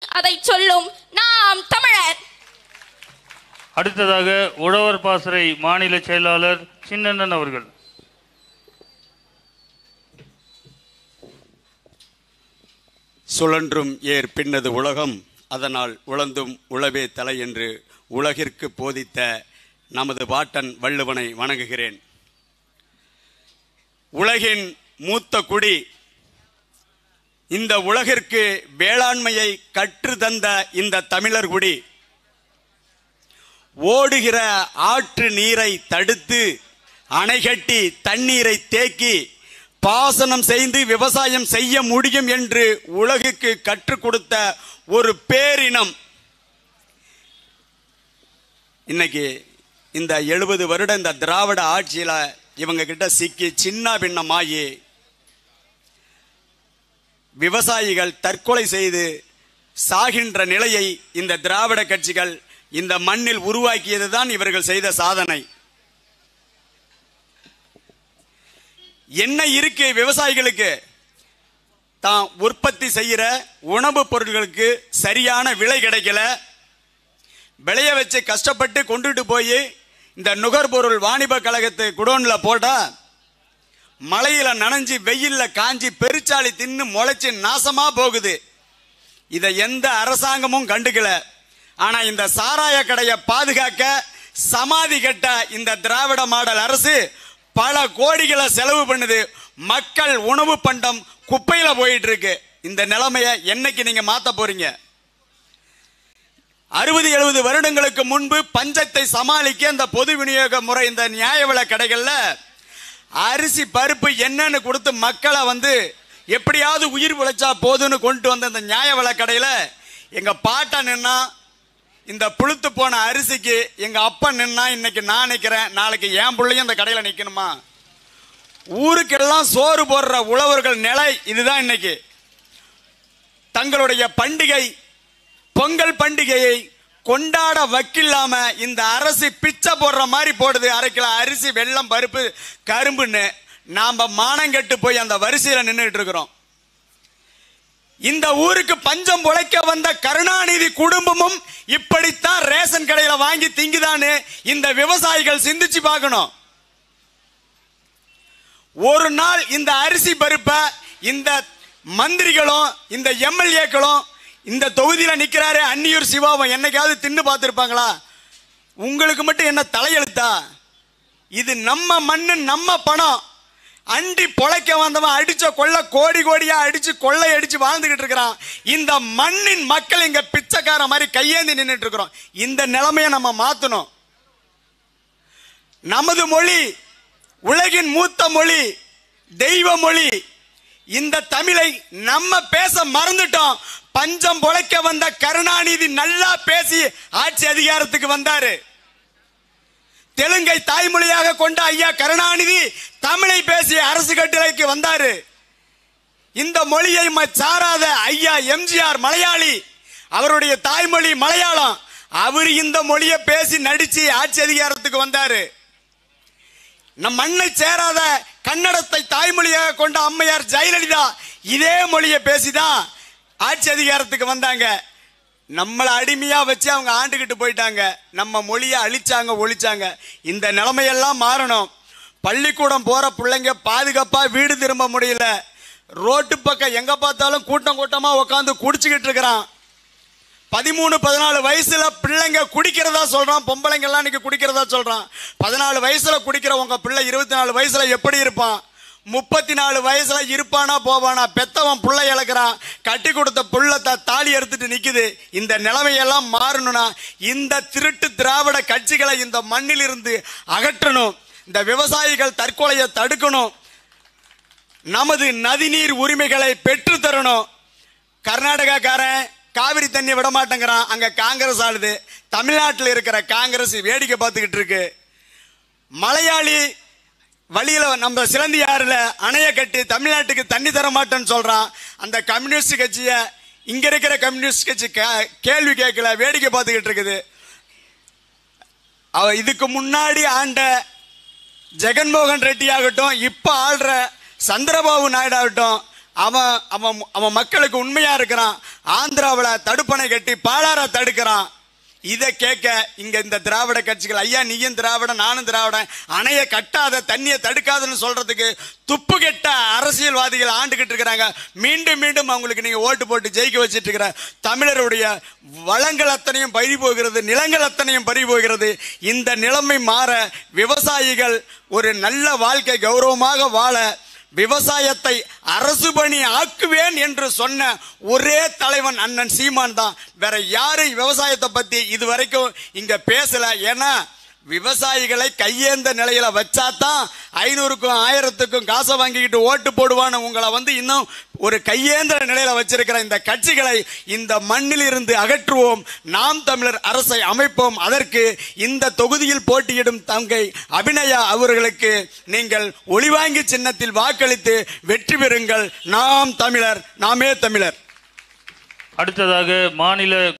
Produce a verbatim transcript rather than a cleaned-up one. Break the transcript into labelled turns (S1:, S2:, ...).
S1: அதை சொல்லும் நாம் தமிழர்.
S2: அடுத்ததாக உழவர் பாசறை மாநில செயலாளர் சின்னண்ணன் அவர்கள்.
S3: சுழன்றும் ஏர் பின்னது உலகம், அதனால் உழந்தும் உழவே தலை என்று உலகிற்கு போதித்த நமது பாட்டன் வள்ளுவனை வணங்குகிறேன். உலகின் மூத்த குடி, இந்த உலகிற்கு வேளாண்மையை கற்று தந்த இந்த தமிழர் குடி, ஓடுகிற ஆற்று நீரை தடுத்து அணைகட்டி தண்ணீரை தேக்கி பாசனம் செய்து விவசாயம் செய்ய முடியும் என்று உலகுக்கு கற்றுக் கொடுத்த ஒரு பேரினம். இன்னைக்கு இந்த எழுபது வருட இந்த திராவிட ஆட்சியில இவங்க கிட்ட சிக்கி சின்ன பின்னமாகி விவசாயிகள் தற்கொலை செய்து சாகின்ற நிலையை இந்த திராவிட கட்சிகள் இந்த மண்ணில் உருவாக்கியதுதான் இவர்கள் செய்த சாதனை. என்ன இருக்கு விவசாயிகளுக்கு? தான் உற்பத்தி செய்கிற உணவுப் பொருட்களுக்கு சரியான விலை கிடைக்கல. விளைய வச்சு கஷ்டப்பட்டு கொண்டுட்டு போய் இந்த நுகர்பொருள் வாணிப கழகத்து குடோன்ல போட்டா மழையில நனைஞ்சு வெயில்ல காஞ்சி பெருச்சாளி தின்னு முளைச்சு நாசமா போகுது. இதை எந்த அரசாங்கமும் கண்டுக்கல. ஆனா இந்த சாராய கடையை பாதுகாக்க சமாதி கட்ட இந்த திராவிட மாடல் அரசு பல கோடிகளை செலவு பண்ணுது. மக்கள் உணவு பண்டம் குப்பையில போயிட்டு இருக்கு. இந்த நிலைமையை என்னைக்கு நீங்க மாத்த போறீங்க? அறுபது எழுபது வருடங்களுக்கு முன்பு பஞ்சத்தை சமாளிக்க இந்த பொது விநியோக முறை, இந்த நியாய விலை கடைகள்ல அரிசி பருப்பு என்னன்னு கொடுத்து மக்களை வந்து எப்படியாவது உயிர் உழைச்சா போதுன்னு கொண்டு வந்த இந்த நியாய விலை கடையில எங்க பாட்டா நின்னா இந்த புழுத்து போன அரிசிக்கு எங்க அப்பா நின்னா இன்னைக்கு நான் நிக்கிறேன், நாளைக்கு என் பிள்ளையும் இந்த கடையில நிக்கணுமா? ஊருக்கெல்லாம் சோறு போடுற உழவர்கள் நிலை இதுதான். இன்னைக்கு தங்களுடைய பண்டிகை பொங்கல் பண்டிகையை கொண்டாட வக்கில்லாம இந்த அரசு பிச்சை போடுற மாதிரி போடுது. அரை கிலோ அரிசி, வெல்லம், பருப்பு, கரும்புன்னு நாம மானங்கெட்டு போய் அந்த வரிசையில நின்றுட்டு இருக்கிறோம். இந்த ஊருக்கு பஞ்சம் பொழைக்க வந்த கருணாநிதி குடும்பமும் இப்படித்தான் ரேஷன் கடையில வாங்கி திங்குதான்னு இந்த விவசாயிகள் சிந்திச்சு பார்க்கணும். ஒரு நாள் இந்த அரிசி பருப்பை இந்த மந்திரிகளும் இந்த எம்எல்ஏக்களும் இந்த தொகுதியில நிக்கிறாரு அன்னியூர் சிவாவும் என்னைக்காவது தின்னு பார்த்திருப்பாங்களா? உங்களுக்கு மட்டும் என்ன தலையெழுத்தா? இது நம்ம மண்ணு, நம்ம பணம். அண்டி பொழைக்க வந்தவன் அடிச்ச கொள்ள கோடி கோடியா அடிச்சு கொள்ளை அடிச்சு வாழ்ந்துகிட்டு இருக்கிறான். இந்த மண்ணின் மக்கள் இங்க பிச்சைக்கார மாதிரி கையேந்தி நின்றுட்டு இருக்கிறோம். இந்த நிலைமையை நம்ம மாத்தணும். நமது மொழி உலகின் மூத்த மொழி, தெய்வ மொழி. இந்த தமிழை நம்ம பேச மறந்துட்டோம். பஞ்சம் பொழைக்க வந்த கருணாநிதி நல்லா பேசி ஆட்சி அதிகாரத்துக்கு வந்தாரு. தெலுங்கை தாய்மொழியாக கொண்ட ஐயா கருணாநிதி தமிழை பேசி அரசு கட்டளைக்கு வந்தாரு. இந்த மொழியை சாராத ஐயா எம்ஜிஆர் மலையாளி, அவருடைய தாய்மொழி மலையாளம். அவர் இந்த மொழியை பேசி நடிச்சு ஆட்சி அதிகாரத்துக்கு வந்தாரு. நம் மண்ணை சேராத கன்னடத்தை தாய்மொழியாக கொண்ட அம்மையார் ஜெயலலிதா இதே மொழியை பேசிதான் ஆட்சி அதிகாரத்துக்கு வந்தாங்க. நம்மளை அடிமையா வச்சு அவங்க ஆண்டுகிட்டு போயிட்டாங்க. நம்ம மொழியை அழிச்சாங்க, ஒழிச்சாங்க. இந்த நிலைமையெல்லாம் மாறணும். பள்ளிக்கூடம் போற பிள்ளைங்க பாதுகாப்பா வீடு திரும்ப முடியல. ரோட்டு பக்கம் எங்க பார்த்தாலும் கூட்டம் கூட்டமா உட்காந்து குடிச்சுக்கிட்டு இருக்கிறான். பதிமூணு பதினாலு வயசுல பிள்ளைங்க குடிக்கிறதா சொல்றான். பொம்பளைங்க எல்லாம் இன்னைக்கு குடிக்கிறதா சொல்றான். பதினாலு வயசுல குடிக்கிற உங்க பிள்ளை இருபத்தி நாலு வயசுல எப்படி இருப்பான்? முப்பத்தி நாலு வயசுல இருப்பானா போவானா? பெத்தவன் புள்ளை இழக்கிறான். கட்டி கொடுத்த புள்ள தாலி எடுத்துட்டு நிக்குது. இந்த நிலைமையெல்லாம் மாறணும்னா இந்த திருட்டு திராவிட கட்சிகளை இந்த மண்ணில் இருந்து அகற்றணும். இந்த விவசாயிகள் தற்கொலையை தடுக்கணும். நமது நதிநீர் உரிமைகளை பெற்று தரணும். கர்நாடகாக்காரன் காவிரி தண்ணி விட மாட்டேங்கிறான். அங்க காங்கிரஸ் ஆளுது. தமிழ்நாட்டில் இருக்கிற காங்கிரஸ் வேடிக்கை பார்த்துக்கிட்டு இருக்கு. மலையாளி வழியில நம்ம சிலந்தியாறுல அணைய கட்டி தமிழ்நாட்டுக்கு தண்ணி தர மாட்டேன்னு சொல்றான். அந்த கம்யூனிஸ்ட் கட்சிய இங்க இருக்கிற கம்யூனிஸ்ட் கட்சி கேள்வி கேட்கல, வேடிக்கை பார்த்துக்கிட்டு இருக்குது. அவ இதுக்கு முன்னாடி ஆண்ட ஜெகன்மோகன் ரெட்டி ஆகட்டும், இப்ப ஆள்ற சந்திரபாபு நாயுடு ஆகட்டும், அவன் அவன் அவன் மக்களுக்கு உண்மையா இருக்கிறான். ஆந்திராவில் தடுப்பணை கட்டி பாலார தடுக்கிறான். இதை கேட்க இங்க இந்த திராவிட கட்சிகள், ஐயா நீயும் திராவிட நானும் திராவிடன், அணைய கட்டாத தண்ணியை தடுக்காதுன்னு சொல்றதுக்கு துப்பு கெட்ட அரசியல்வாதிகள் ஆண்டுகிட்டு இருக்கிறாங்க. மீண்டும் மீண்டும் அவங்களுக்கு நீங்க ஓட்டு போட்டு ஜெயிக்க வச்சிட்டு இருக்கிற தமிழருடைய வளங்கள் அத்தனையும் பறி போகிறது, நிலங்கள் அத்தனையும் பறி போகிறது. இந்த நிலைமை மாற விவசாயிகள் ஒரு நல்ல வாழ்க்கை கௌரவமாக வாழ விவசாயத்தை அரசு பணி ஆக்குவேன் என்று சொன்ன ஒரே தலைவன் அண்ணன் சீமான் தான். வேற யாரும் விவசாயத்தை பத்தி இதுவரைக்கும் இங்க பேசல. ஏன்னா விவசாயிகளை கையேந்த நிலையில வச்சாதான் ஐநூறுக்கும் ஆயிரத்துக்கும் காசை வாங்கிக்கிட்டு ஓட்டு போடுவான்னு உங்களை வந்து இன்னும் ஒரு கையேந்திர நிலையில வச்சிருக்கிற இந்த கட்சிகளை இந்த மண்ணில் இருந்து அகற்றுவோம். நாம் தமிழர் அரசை அமைப்போம். அதற்கு இந்த தொகுதியில் போட்டியிடும் தங்கை அபிநயா அவர்களுக்கு நீங்கள் ஒளிவாங்கி சின்னத்தில் வாக்களித்து வெற்றி பெறுங்கள். நாம் தமிழர், நாமே தமிழர்.
S2: அடுத்ததாக மாநில